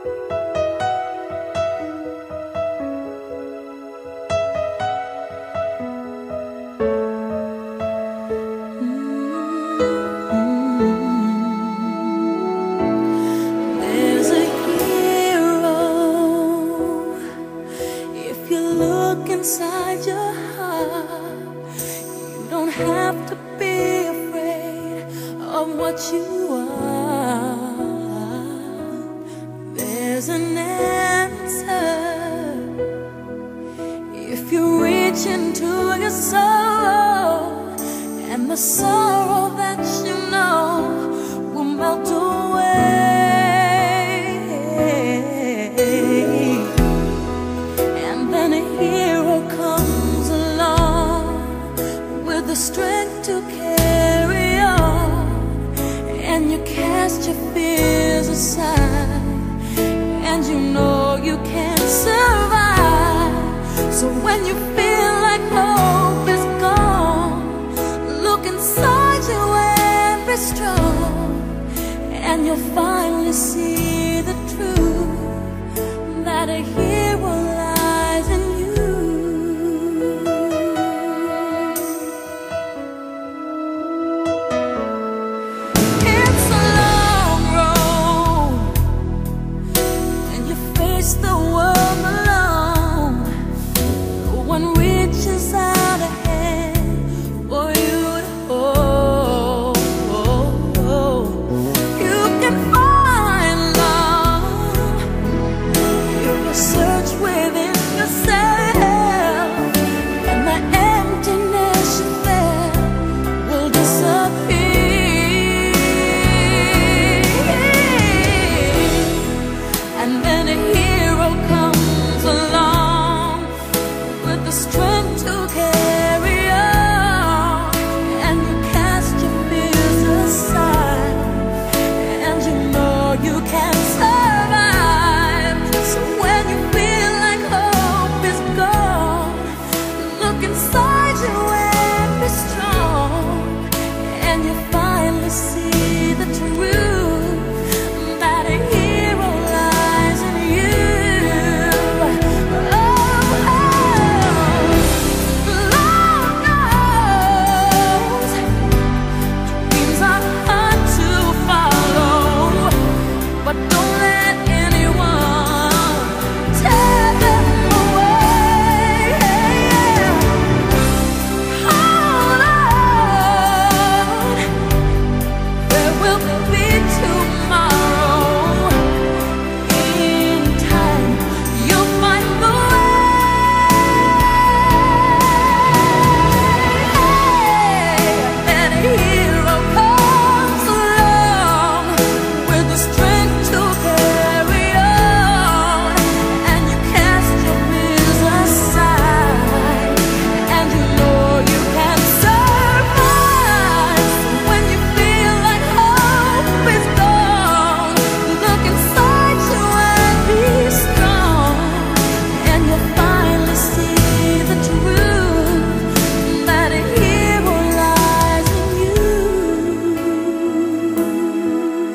Inside your heart, you don't have to be afraid of what you are. There's an answer if you reach into your soul, and the sorrow that you know will melt away. The strength to carry on, and you cast your fears aside, and you know you can survive. So when you feel like hope is gone, look inside you and be strong, and you'll finally see the truth that a hero lies in you.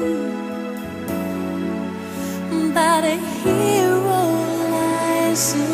That a hero lies in